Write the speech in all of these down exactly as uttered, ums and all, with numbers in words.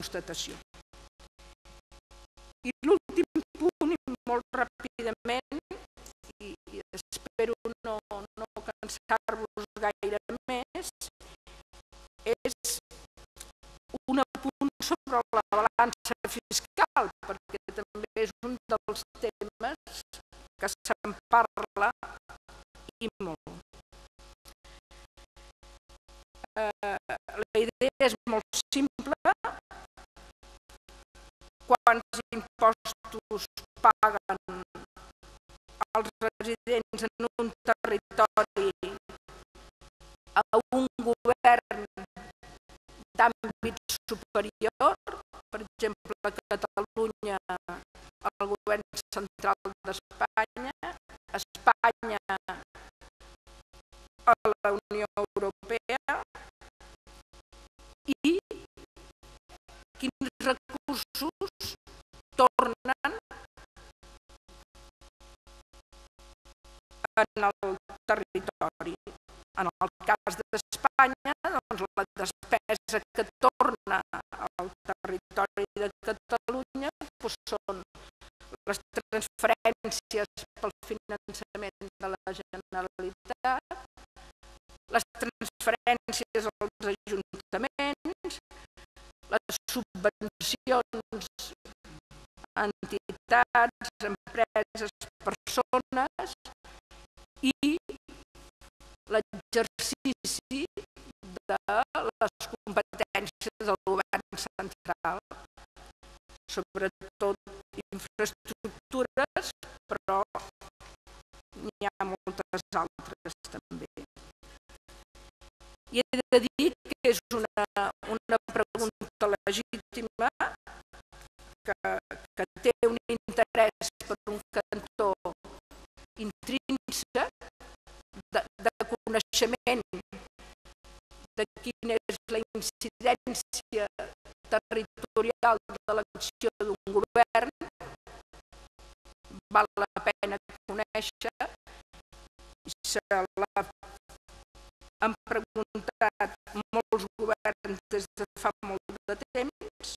constatació. I l'últim punt, i molt ràpidament, i espero no cansar-vos gaire més, és un apunt sobre la balança fiscal, perquè també és un dels temes que se'n parla i molt. La idea és molt simple. Quants impostos paguen els residents en un territori a un govern d'àmbit superior, per exemple, a Catalunya, al govern central d'Espanya, a Espanya, a la Unió Europea, i quins recursos tornen en el territori. En el cas d'Espanya, doncs la despesa que torna al territori de Catalunya doncs són les transferències pel finançament de la Generalitat, les transferències als ajuntaments, les subvencions a entitats, empreses, persones i l'exercici de les competències del govern central, sobretot infraestructures, però n'hi ha moltes altres també. I he de dir que és una, una pregunta legítima que, que té un interès per un cantó intrínsec de, de coneixement de quina és la incidència territorial de l'acció d'un govern. Val la pena conèixer, i se l'ha han preguntat molts governs des de fa molt de temps.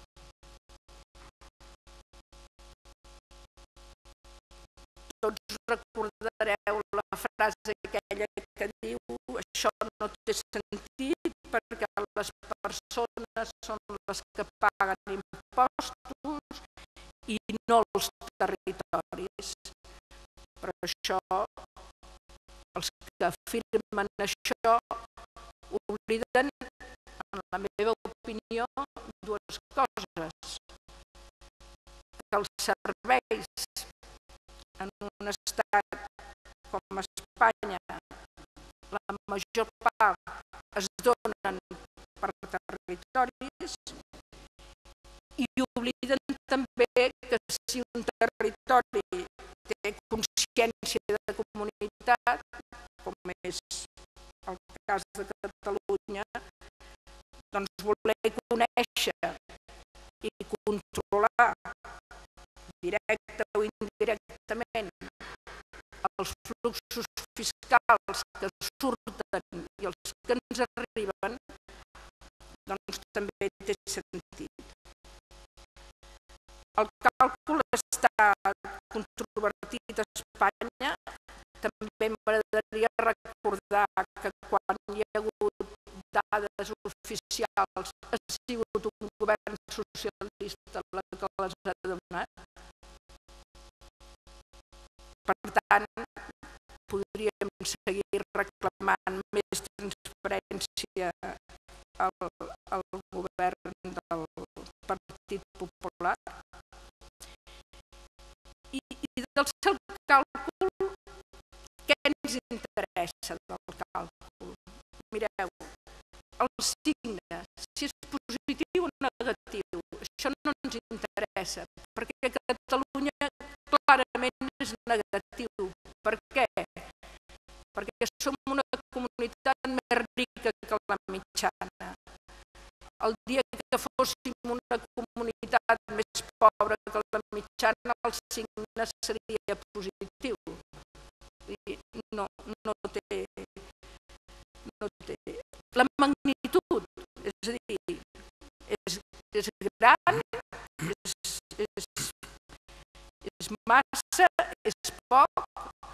Tots recordareu la frase aquella que diu això no té sentit perquè les persones són les que paguen impostos i no els territoris. Per això els que afirmen això obliden, en la meva opinió, dues coses. Que els serveis en un estat com Espanya, la major part es donen per territoris, i obliden també que si un territori té consciència de comunitat, com és el cas de Catalunya, doncs voler conèixer i controlar directe o indirectament els fluxos fiscals que surten i els que ens arriben, doncs també té sentit. El càlcul està controvertit a Espanya. També m'agradaria recordar que quan hi ha hagut dades oficials ha sigut un govern socialista el que les ha donat. Per tant, podríem seguir reclamant més transparència al, al govern del Partit Popular. I, i del seu càlcul, què ens interessa del càlcul? Mireu, el signe, si és positiu o negatiu, això no ens interessa, perquè Catalunya clarament és negatiu. Per què? Perquè som una comunitat més rica que la mitjana. El dia que fóssim una comunitat més pobra que la mitjana, el signe seria positiu. I no, no té, no té... La magnitud, és a dir, és és gran, és, és, és massa, és poc,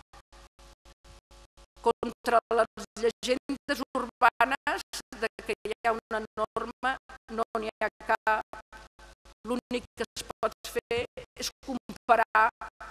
contra les llegendes urbanes de que hi ha una norma, no n'hi ha cap. L'únic que es pot fer és comparar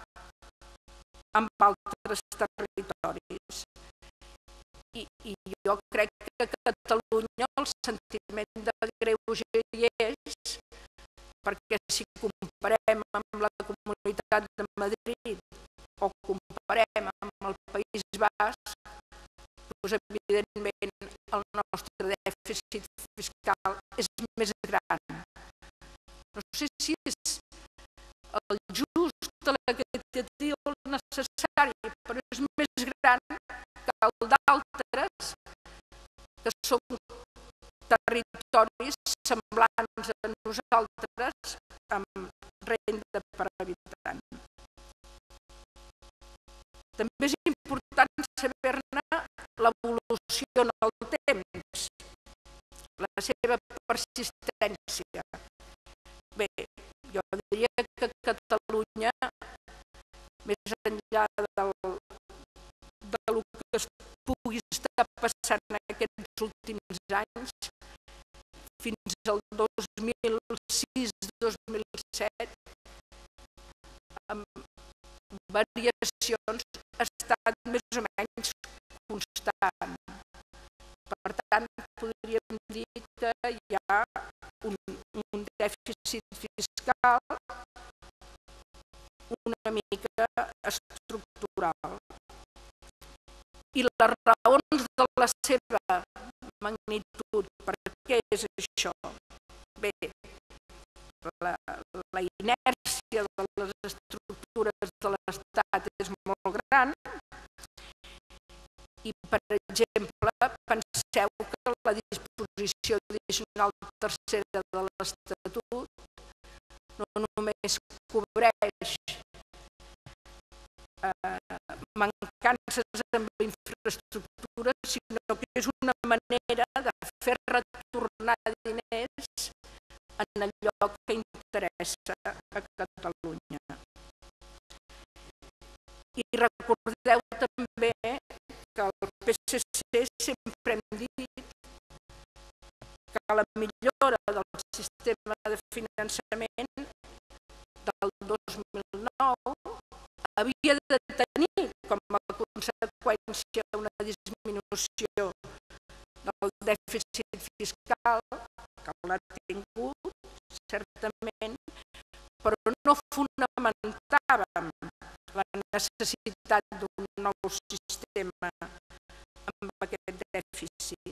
amb altres territoris. I, i jo crec que a Catalunya el sentiment de greuge hi és, perquè si comparem amb la Comunitat de Madrid o comparem amb el País Basc, doncs evidentment el nostre dèficit fiscal és més gran. No sé si és el just, l'equitatiu, el necessari, però és més gran que el d'altres, que són territoris semblants a nosaltres amb renda per habitant. També és important saber-ne l'evolució en el temps, la seva persistència. Bé, jo diria que Catalunya, més enllà del, del que es pugui estar passant en aquests últims anys, fins al dos mil sis dos mil set, amb variacions, ha estat més o menys constant. Per tant, podríem dir que hi ha un, un dèficit fiscal una mica estructural. I les raons de la seva magnitud, per què és això? Bé, la, la inèrcia de les estructures de l'Estat és molt gran i, per exemple, penseu que la disposició addicional tercera de l'Estatut no només cobreix eh, mancances en infraestructures, sinó que és una manera de fer retornar diners en allò que interessa a Catalunya. I recordeu també que el P S C sempre hem dit que la millora del sistema de finançament del dos mil nou havia de tenir com a conseqüència una disminució del dèficit fiscal, que l'ha tingut, certament, però no fonamentàvem la necessitat d'un nou sistema amb aquest dèficit.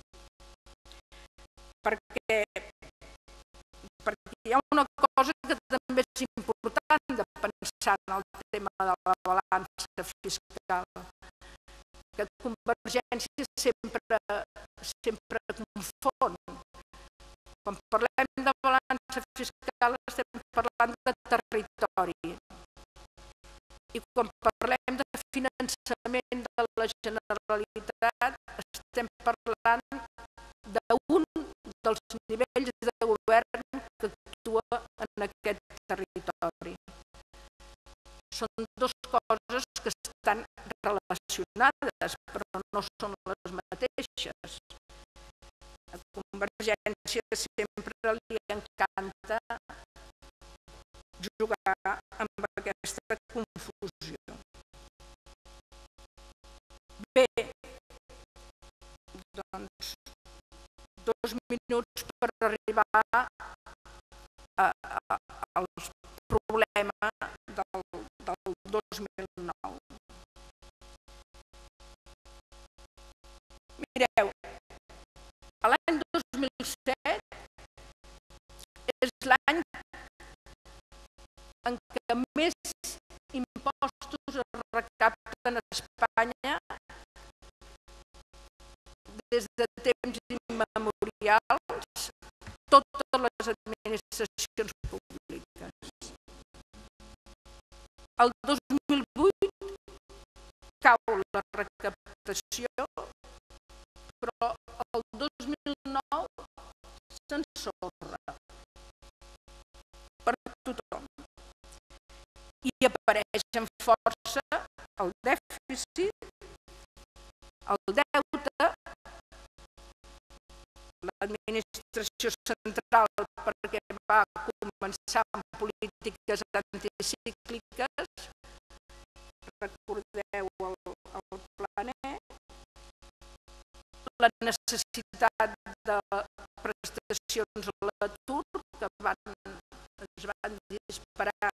Perquè, perquè hi ha una cosa que també és important de pensar en el tema de la balança fiscal, que Convergència sempre, sempre confon. Quan parlem de balança fiscal estem parlant de territori. I quan parlem de finançament de la Generalitat estem parlant d'un dels nivells de govern que actua en aquest territori. Són dues coses que estan relacionades, però no són les mateixes. A Convergència sempre li encanta jugar amb aquesta confusió. Bé, doncs, dos minuts per arribar a, a, al problema del, del dos mil nou. Mireu, l'any dos mil set és l'any en què més impostos es recapten a Espanya des de temps immemorials, totes les administracions públiques. El dos mil vuit cau la recaptació, però el dos mil nou s'ensorra. i apareix amb força el dèficit, el deute, l'administració central perquè va començar amb polítiques anticícliques, recordeu el, el planet, la necessitat de prestacions a l'atur que van, es van disparar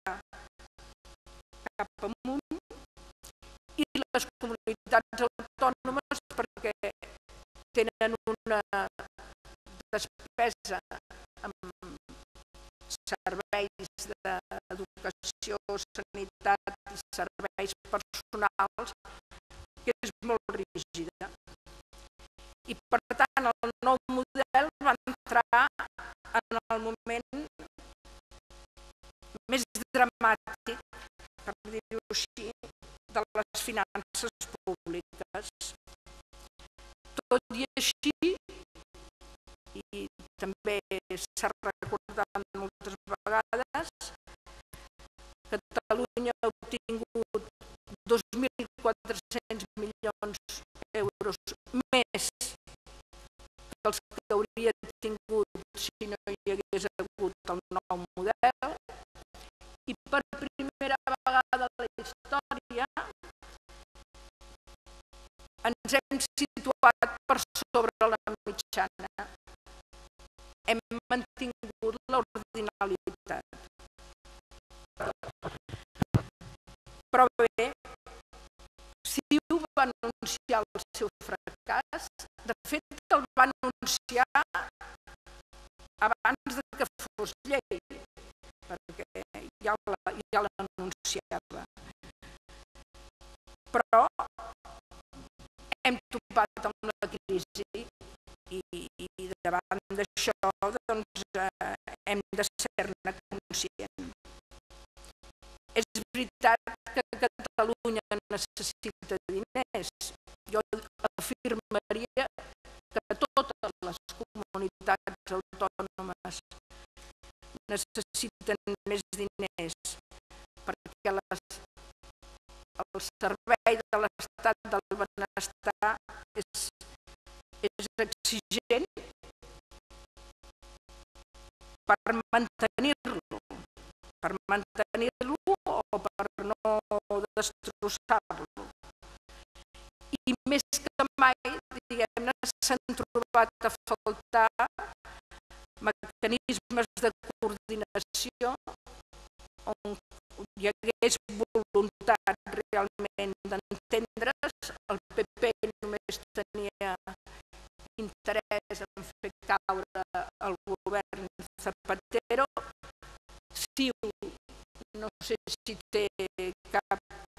cap amunt, i les comunitats autònomes perquè tenen una despesa amb serveis d'educació, sanitat i serveis personals que és molt rígida. I per tant el nou model va entrar en el moment més dramàtic, per dir-ho així, de les finances públiques. Tot i així, i també s'ha recordat moltes vegades, Catalunya ha obtingut dos mil quatre-cents milions d'euros més que els que hauria tingut si no hi hagués hagut el nou model, i per primera vegada a la història ens hem situat per sobre la mitjana. Hem mantingut l'ordinalitat. Però bé, CiU va anunciar el seu fracàs. De fet, el va anunciar abans que fos llei, perquè ja l'anunciava. Però hem topat amb la crisi i, i davant d'això doncs, eh, hem de ser-ne conscients. És veritat que Catalunya necessita diners. Jo afirmaria que totes les comunitats autònomes necessiten més diners perquè les, el servei de l'estat del benestar és, és exigent per mantenir-lo, per mantenir-lo o per no destrossar-lo. I més que mai, diguem-ne, s'han trobat a faltar mecanismes de coordinació on hi hagués voluntat realment d'entendre's. El P P només tenia interès en fer caure el govern Zapatero. CiU no sé si té cap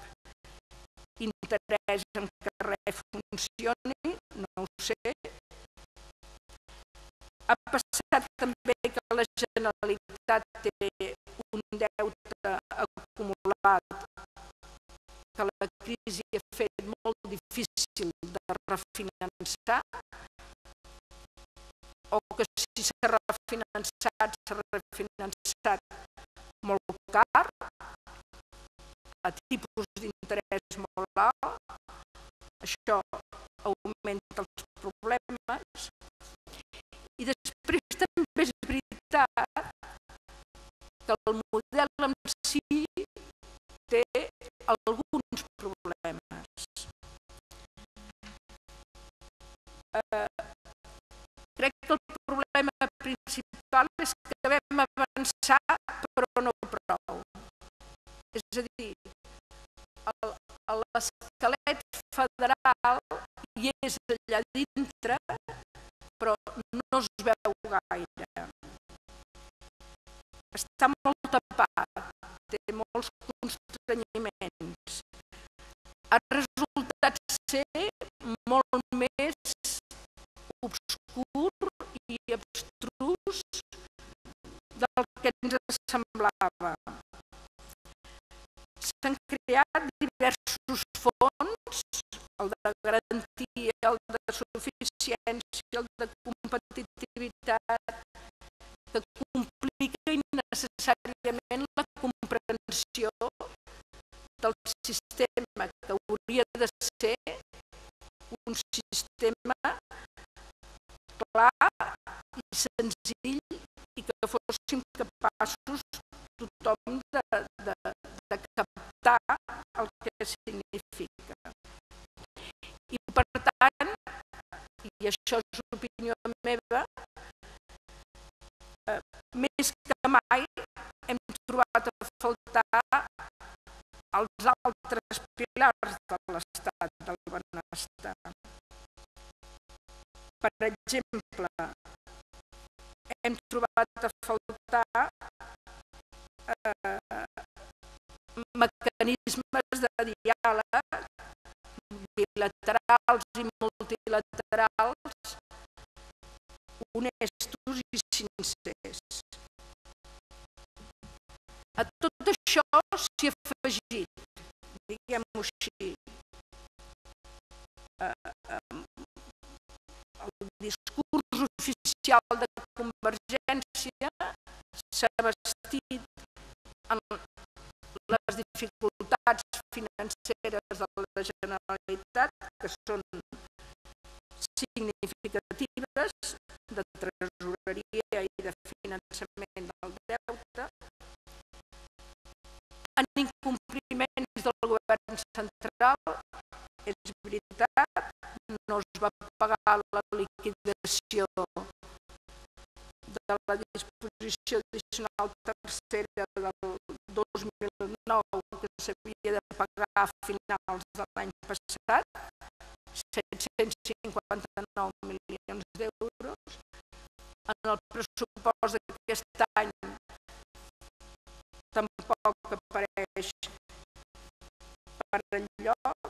interès en que res funcioni, no ho sé. Ha passat també que la Generalitat té un deute acumulat que la crisi ha fet molt difícil de refinançar, o que si s'ha refinançat, s'ha refinançat molt car, a tipus d'interès molt alt. Això augmenta els problemes. I després també és veritat que el model en si té alguns problemes. Eh, crec que el problema principal és que vam avançar però no prou. És a dir, l'esquelet federal hi és allà dintre, però no es veu gaire. Està molt tapat, té molts constrenyiments. Ha resultat ser molt més obscur i abstrus del que ens semblava. S'han creat diversos fons, el de garantia, el de suficiència, el de competitivitat, que complica innecessàriament la comprensió versió del sistema que hauria de ser un sistema clar i senzill i que fóssim capaços tothom de, de, de captar el que significa. I per tant, i això és opinió meva, eh, més que mai hem trobat a faltar els altres pilars de l'estat del benestar. Per exemple, hem trobat a faltar eh, mecanismes de diàleg bilaterals i multilaterals honestos i sincers. A tot això s'hi ha afegit, diguem-ho així, eh, el discurs oficial de Convergència s'ha bastit en les dificultats financeres de la Generalitat, que són significatives, de tresoreria i de finançament del deute, en incompliments del govern central, és veritat, no es va pagar la liquidació de la disposició addicional tercera del dos mil nou, que s'havia de pagar a finals de l'any passat, set-cents cinquanta-nou milions d'euros. En el pressupost d'aquest any tampoc apareix per enlloc.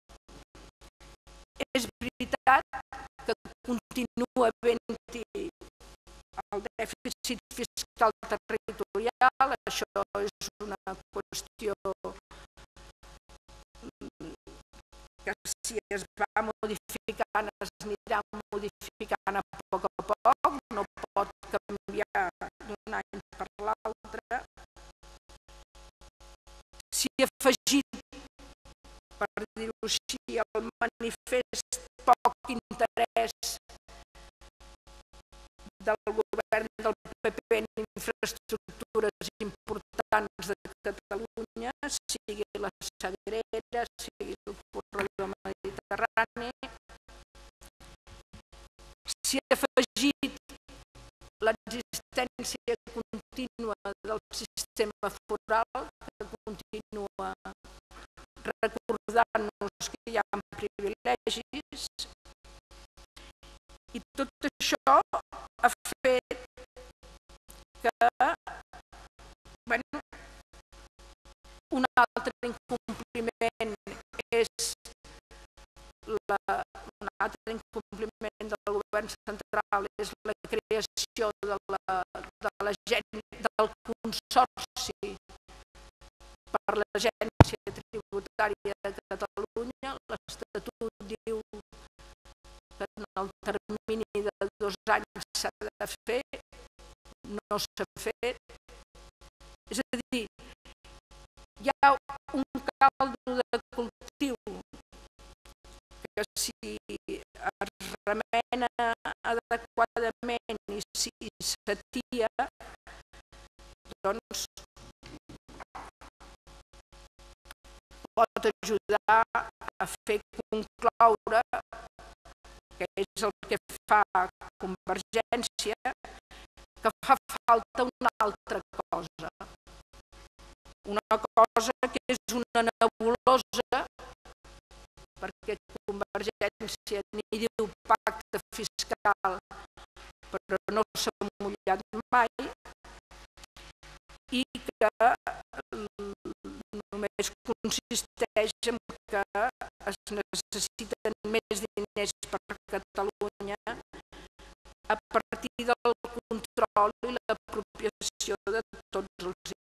És veritat que continua havent-hi el dèficit fiscal territorial, això és una qüestió que si es va modificant es anirà modificant a poc a poc, no pot canviar d'un any per l'altre. S'hi ha afegit, per dir-ho així, el manifest poc interès del govern del P P en infraestructures importants de Catalunya, sigui la Sagrera, sigui el corredor mediterrani. S'hi ha afegit l'existència contínua del sistema foral, que continua recordant-nos que hi ha privilegis, i tot això ha fet que, bueno, un altre incompliment és la, un altre incompliment del govern central és la creació de la, de l'agència del consorci per l'Agència Tributària de Catalunya. L'Estatut diu que en el termini de dos anys s'ha de fer, no s'ha fet. És a dir, hi ha un caldo de cultiu que si es remena adequadament i si s'atia, doncs pot ajudar a fer concloure, que és el que fa Convergència, que fa falta una altra cosa. Una cosa que és una nebulosa, perquè Convergència n'hi diu pacte fiscal, però no s'ha mullat mai, i que només consisteix en que es necessiten més diners per a Catalunya a partir del control i l'apropiació de tots els